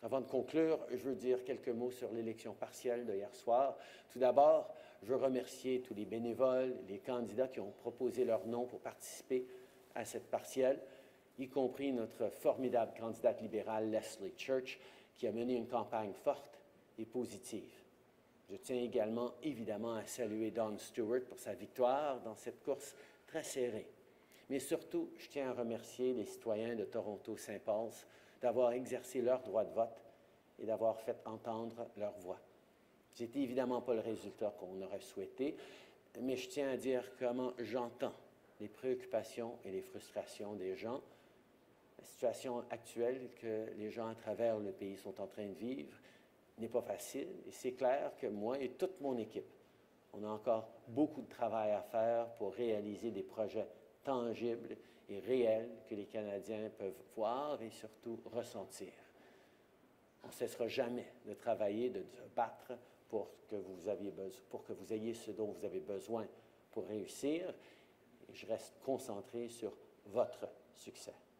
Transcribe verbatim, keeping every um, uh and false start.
Avant de conclure, je veux dire quelques mots sur l'élection partielle de hier soir. Tout d'abord, je veux remercier tous les bénévoles, les candidats qui ont proposé leur nom pour participer à cette partielle, y compris notre formidable candidate libérale Leslie Church, qui a mené une campagne forte et positive. Je tiens également, évidemment, à saluer Dawn Stewart pour sa victoire dans cette course très serrée. Mais surtout, je tiens à remercier les citoyens de Toronto-Saint Paul d'avoir exercé leur droit de vote et d'avoir fait entendre leur voix. Ce n'était évidemment pas le résultat qu'on aurait souhaité, mais je tiens à dire comment j'entends les préoccupations et les frustrations des gens. La situation actuelle que les gens à travers le pays sont en train de vivre n'est pas facile, et c'est clair que moi et toute mon équipe, on a encore beaucoup de travail à faire pour réaliser des projets tangibles et réels que les Canadiens peuvent voir et surtout ressentir. On ne cessera jamais de travailler, de se battre pour que vous aviez besoin, pour que vous ayez ce dont vous avez besoin pour réussir. Et je reste concentré sur votre succès.